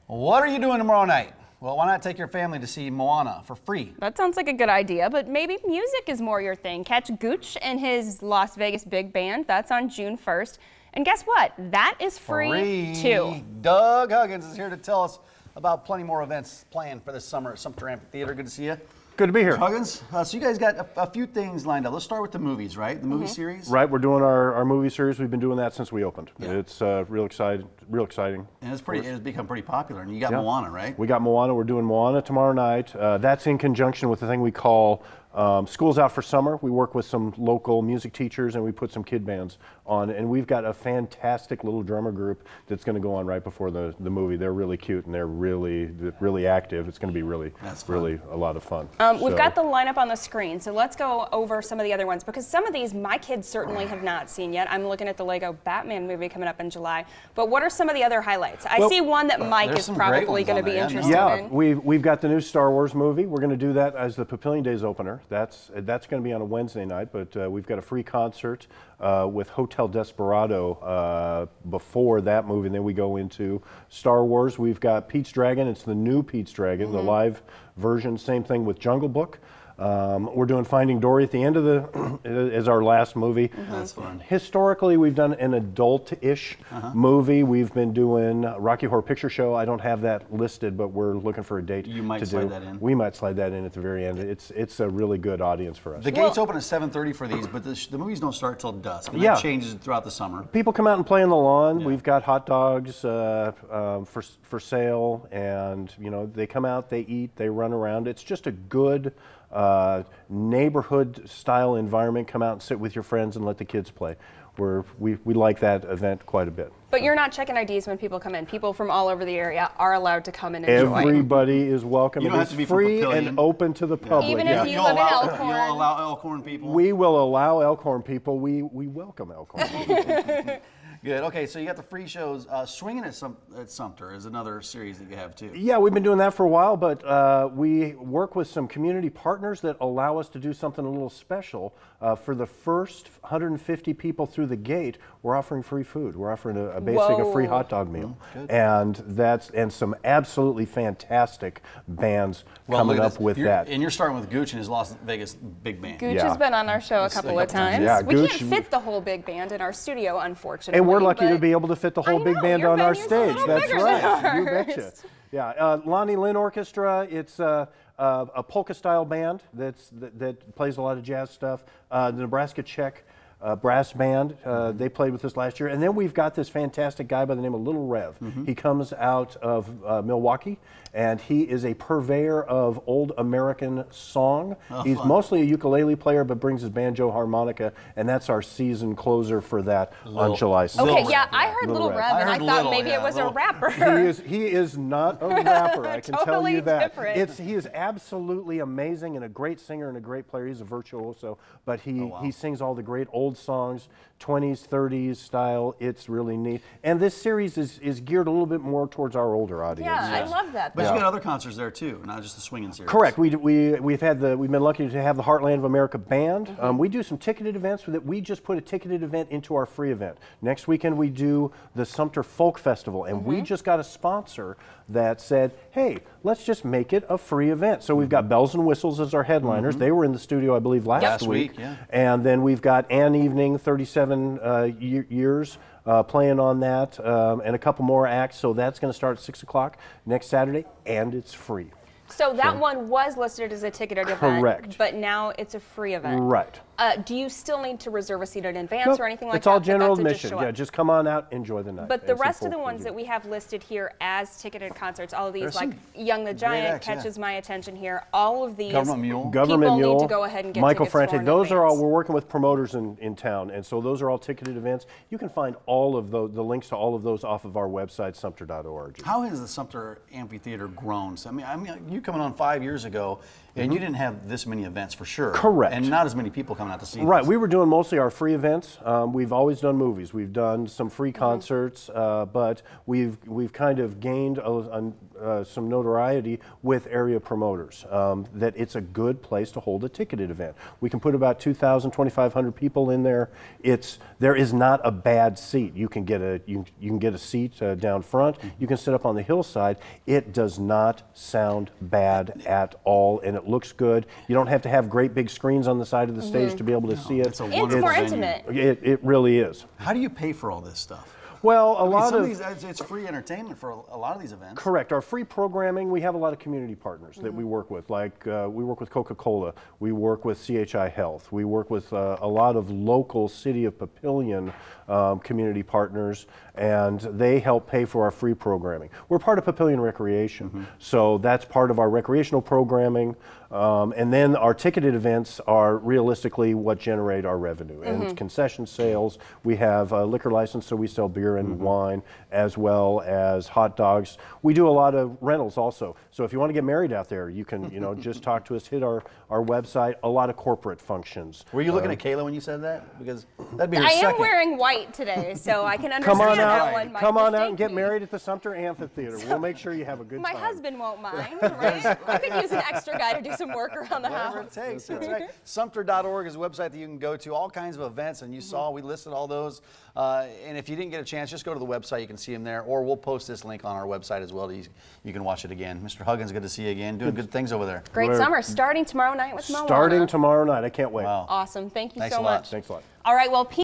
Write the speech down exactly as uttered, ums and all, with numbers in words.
What are you doing tomorrow night? Well, why not take your family to see Moana for free? That sounds like a good idea, but maybe music is more your thing. Catch Gooch and his Las Vegas Big Band. That's on June first. And guess what? That is free, free. too. Doug Huggins is here to tell us about plenty more events planned for this summer at Sumtur Amphitheater. Good to see you. Good to be here. Huggins, uh, so you guys got a, a few things lined up. Let's start with the movies, right? The movie Mm-hmm. series? Right, we're doing our, our movie series. We've been doing that since we opened. Yeah. It's uh, real exciting. Real exciting. And it's pretty. It's become pretty popular. And you got Yeah. Moana, right? We got Moana. We're doing Moana tomorrow night. Uh, that's in conjunction with the thing we call um, Schools Out for Summer. We work with some local music teachers and we put some kid bands on. And we've got a fantastic little drummer group that's going to go on right before the, the movie. They're really cute and they're really really active. It's going to be really That's fun. really a lot of fun. Um, we've So- got the lineup on the screen, so let's go over some of the other ones, because some of these my kids certainly have not seen yet. I'm looking at the Lego Batman movie coming up in July. But what are some of the other highlights? I Well, see one that Mike there's is some great probably ones going to on be there, yeah, no. interested Yeah, in. we've, we've got the new Star Wars movie. We're going to do that as the Papillion Days opener. That's that's going to be on a Wednesday night, but uh, we've got a free concert uh, with Hotel Desperado uh, before that movie, and then we go into Star Wars. We've got Pete's Dragon. It's the new Pete's Dragon, Mm-hmm. the live version. Same thing with Jungle Book. Um, we're doing Finding Dory at the end of the is our last movie. That's fun. Historically, we've done an adult-ish Uh-huh. movie. We've been doing Rocky Horror Picture Show. I don't have that listed, but we're looking for a date You might to slide do. that in. We might slide that in at the very end. It's it's a really good audience for us. The gates open at seven thirty for these, but the, sh the movies don't start till dusk. And Yeah. that changes throughout the summer. People come out and play on the lawn. Yeah. We've got hot dogs uh, um, for for sale, and you know they come out, they eat, they run around. It's just a good uh, neighborhood-style environment. Come out and sit with your friends and let the kids play. We're, we we like that event quite a bit. But you're not checking I Ds when people come in. People from all over the area are allowed to come and enjoy. Everybody is welcome. You don't It have is to be from free Papillion. and open to the public. Even if Yeah. you You'll live in allow, Elkhorn. You'll allow Elkhorn people. We will allow Elkhorn people. We we welcome Elkhorn people. Good. Okay, so you got the free shows. Uh, Swinging at, Sum at Sumter is another series that you have too. Yeah, we've been doing that for a while, but uh, we work with some community partners that allow us to do something a little special. Uh, for the first one hundred fifty people through the gate, we're offering free food. We're offering a, a basic a free Whoa. hot dog meal, good. and that's and some absolutely fantastic bands coming look at up this. with You're- that. And you're starting with Gooch and his Las Vegas Big Band. Gooch Yeah. has been on our show a Yes, a couple of couple times. times. Yeah, we Gooch- can't fit the whole big band in our studio, unfortunately. And we're lucky to but- be able to fit the whole I big know, band your on our venue's a stage. little That's bigger right. than You betcha. ours. Yeah, uh, Lonnie Lynn Orchestra. It's uh, uh, a polka-style band that's that, that plays a lot of jazz stuff. Uh, the Nebraska Czech uh, brass band. Uh, they played with us last year, and then we've got this fantastic guy by the name of Little Rev. Mm-hmm. He comes out of uh, Milwaukee, and he is a purveyor of old American song. He's fun. mostly a ukulele player, but brings his banjo harmonica, and that's our season closer for that on Little- July sixth. Okay, Little yeah, Rev, I yeah. heard Little Little Rev. Rev, I and I heard thought Little, maybe yeah, it was Little. a rapper. He is he is not a rapper. I can tell Totally you that. different. It's he is absolutely amazing and a great singer and a great player. He's a virtuoso, but he wow. he sings all the great old songs, twenties, thirties style. It's really neat. And this series is is geared a little bit more towards our older audience. Yeah, I love that. But though. you got other concerts there too, not just the swinging series. Correct. We, we, we've had the we've been lucky to have the Heartland of America band. Um, we do some ticketed events that we just put a ticketed event into our free event. Next weekend we do the Sumter Folk Festival, and we just got a sponsor that said, "Hey, let's just make it a free event." So we've got Bells and Whistles as our headliners. They were in the studio, I believe, last, Last week. week, yeah. And then we've got Ann Evening, thirty-seven uh, ye- years. Uh, playing on that, um, and a couple more acts. So that's going to start at six o'clock next Saturday, and it's free. So that one was listed as a ticketed event, Correct. but now it's a free event. Right. Uh, do you still need to reserve a seat in advance Nope, or anything like it's that? all But general that's a just admission. show Yeah, up? just come on out, enjoy the night. But the It's a rest of the full ones preview. that we have listed here as ticketed concerts, all of these, There's like some Young the Giant acts, yeah. catches my attention here, all of these Government Mule. Government people Mule, need to go ahead and get Michael tickets for Frantic. in Those are all. advance. We're working with promoters in, in town, and so those are all ticketed events. You can find all of the the links to all of those off of our website, sumter dot org. How has the Sumter Amphitheater grown? So, I mean, I mean, you coming on five years ago, and you didn't have this many events for sure. Correct. And not as many people coming. coming out to see Right, this. we were doing mostly our free events. Um, we've always done movies. We've done some free concerts, uh, but we've we've kind of gained a, a, uh, some notoriety with area promoters. Um, that it's a good place to hold a ticketed event. We can put about two thousand, twenty-five hundred people in there. It's there is not a bad seat. You can get a you you can get a seat uh, down front. You can sit up on the hillside. It does not sound bad at all, and it looks good. You don't have to have great big screens on the side of the stage to be able to see it. It's a It's wonderful more venue. intimate. It, it really is. How do you pay for all this stuff? Well, a I mean, lot some of of these, it's- it's free entertainment for a, a lot of these events. correct. Our free programming, we have a lot of community partners that we work with. Like uh, we work with Coca-Cola, we work with C H I Health, we work with uh, a lot of local City of Papillion um, community partners, and they help pay for our free programming. We're part of Papillion Recreation, so that's part of our recreational programming. Um, and then our ticketed events are realistically what generate our revenue. And concession sales, we have a liquor license, so we sell beer and wine, as well as hot dogs. We do a lot of rentals also. So if you want to get married out there, you can, you know, just talk to us, hit our, our website, a lot of corporate functions. Were you looking at Kayla when you said that? Because that'd be her I am second. wearing white today, so I can Come understand on that out, one might come on out and mistake get me. married at the Sumter Amphitheater. We'll make sure you have a good My time. husband won't mind, right? I could use an extra guy to do some work around the Whatever it house. takes. That's right. Sumter dot org is a website that you can go to, all kinds of events, and you saw we listed all those. Uh, and if you didn't get a chance, just go to the website. You can see them there, or we'll post this link on our website as well. You, you can watch it again. Mister Huggins, good to see you again. Doing good things over there. Great We're- summer, starting tomorrow night with Moana. Starting tomorrow night. I can't wait. Wow. Awesome. Thank you Thanks so a lot. much. Thanks a lot. All right, well, Pete